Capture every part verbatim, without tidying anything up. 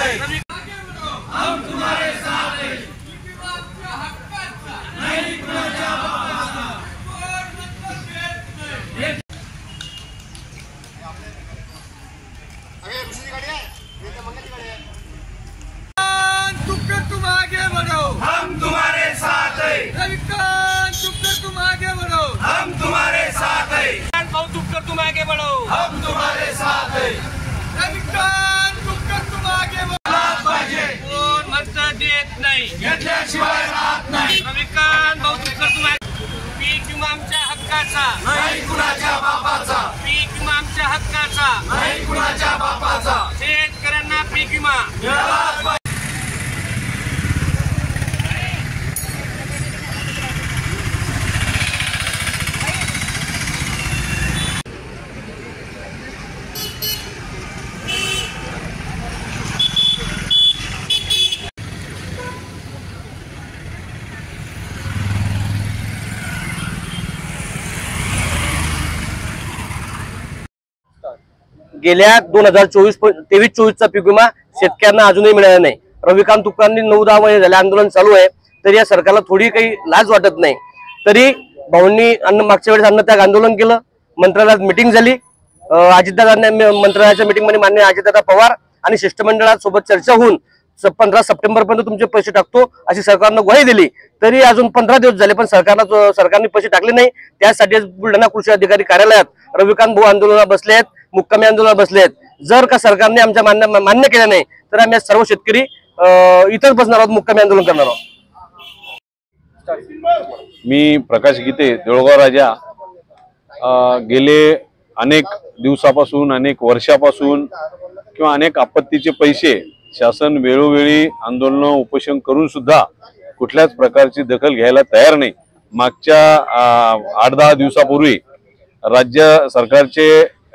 हैं, हम तुम्हारे साथ हैं। तुम आगे बढ़ो, हम तुम्हारे साथ हैं। रविकांत तुमकर तुम आगे बढ़ो, हम तुम्हारे साथ हैं। बहुत तुमकर तुम आगे बढ़ो, हम तुम्हारे साथ हैं। रविकांत तुमकर तुम आगे बढ़ो। राहत पाहिजे, कोण म्हणतं देत नाही, घेतल्याशिवाय राहत नाही। रविकांत भाऊ तुमकर तुम पीक विमा आमच्या हक्काचा, नाही कुणाच्या बापाचा, पीक विमा आमच्या हक्काचा, नाही कुणाच्या बापाचा। शेतकऱ्यांना पीक विमा मिळालाच पाहिजे। गेल्या दोन हजार चोवीस तेवीस चोवीसचा पीक विमा शेतकऱ्यांना अजूनही मिळाला नाही। रविकांत तुपकरांनी नऊ दहा महिने झाले आंदोलन चालू आहे, तरी या सरकारला थोडी काही लाज वाटत नाही। तरी भाऊंनी अन्न मागच्या वेळेस अन्नत्याग आंदोलन केलं, मंत्रालयात मिटिंग झाली, अजितदादांनी मंत्रालयाच्या मिटिंगमध्ये माननीय अजितदादा पवार आणि शिष्टमंडळात सोबत चर्चा होऊन पंधरा सप्टेंबर पर्यंत तुमचे पैसे टाकतो अशी सरकारनं ग्वाही दिली। तरी अजून पंधरा दिवस झाले पण सरकारला सरकारने पैसे टाकले नाही। त्यासाठी बुलढाणा कृषी अधिकारी कार्यालयात रविकांत भाऊ आंदोलनाला बसले आहेत, मुक्कामी आंदोलनाला बसले आहेत। जर का सरकारने आमच्या मान्य मान्य केलं नाही तर आम्ही सर्व शेतकरी इथंच बसणार आहोत, मुक्कामी आंदोलन करणार आहोत। मी प्रकाश गीते, देऊळगाव राजा, गेले अनेक दिवसापासून अनेक वर्षापासून किंवा अनेक आपत्तीचे पैसे शासन वेळोवेळी आंदोलन उपोषण करून सुद्धा कुठल्याच प्रकारची दखल घ्यायला तयार नाही। मागच्या आठ दहा दिवसापूर्वी राज्य सरकारचे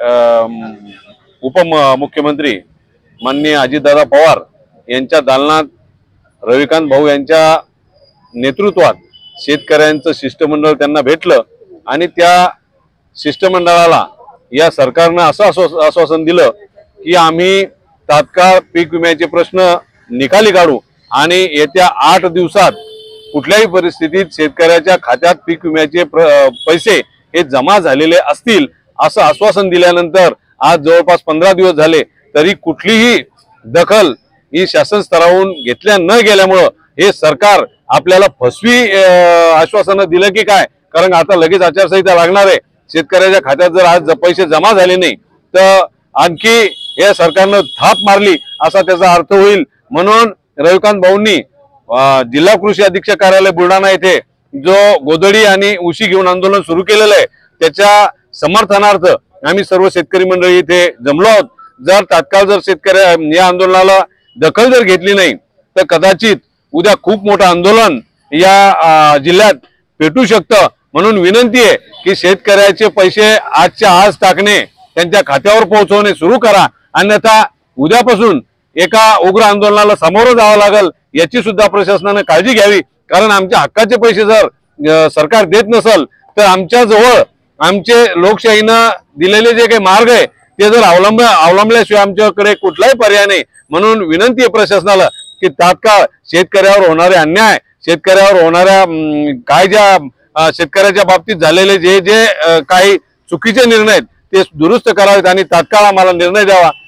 उपमुख्यमंत्री माननीय अजितदादा पवार यांच्या दालनात रविकांत भाऊ यांच्या नेतृत्वात शेतकऱ्यांचं शिष्टमंडळ त्यांना भेटलं आणि त्या शिष्टमंडळाला या सरकारनं असं आश्वासन दिलं की आम्ही तात्काळ पीक विम्याचे प्रश्न निकाली काढू आणि येत्या आठ दिवसात कुठल्याही परिस्थितीत शेतकऱ्याच्या खात्यात पीक विम्याचे पैसे हे जमा झालेले असतील असं आश्वासन दिल्यानंतर आज जवळपास पंधरा दिवस झाले तरी कुठलीही दखल ही शासन स्तरावरून घेतल्या न गेल्यामुळं हे सरकार आपल्याला फसवी आश्वासनं दिलं की काय, कारण आता लगेच आचारसंहिता लागणार आहे। शेतकऱ्याच्या खात्यात जर आज पैसे जमा झाले नाही तर आणखी या सरकारनं थाप मारली असा त्याचा अर्थ होईल। म्हणून रविकांत भाऊंनी जिल्हा कृषी अधीक्षक कार्यालय बुलढाणा येथे जो गोधडी आणि उशी घेऊन आंदोलन सुरू केलेलं आहे त्याच्या समर्थनार्थ आम्ही सर्व शेतकरी मंडळी इथे जमलो आहोत। जर तात्काळ जर शेतकऱ्या या आंदोलनाला दखल जर घेतली नाही तर कदाचित उद्या खूप मोठं आंदोलन या जिल्ह्यात पेटू शकतं। म्हणून विनंती आहे की शेतकऱ्याचे पैसे आजच्या आज टाकणे, त्यांच्या खात्यावर पोहोचवणे सुरू करा, अन्यथा उद्यापासून एका उग्र आंदोलनाला सामोरं जावं लागेल याची सुद्धा प्रशासनाने काळजी घ्यावी। कारण आमच्या हक्काचे पैसे जर सरकार देत नसेल तर आमच्या जवळ आमचे लोकशाहीनं दिलेले जे काही मार्ग आहे ते जर अवलंब अवलंबल्याशिवाय आमच्याकडे कुठलाही पर्याय नाही। म्हणून विनंती आहे प्रशासनाला की तात्काळ शेतकऱ्यावर होणारे अन्याय, शेतकऱ्यावर होणाऱ्या काय ज्या शेतकऱ्याच्या बाबतीत झालेले जे जे काही चुकीचे निर्णय आहेत ते दुरुस्त करावेत आणि तात्काळ आम्हाला निर्णय द्यावा।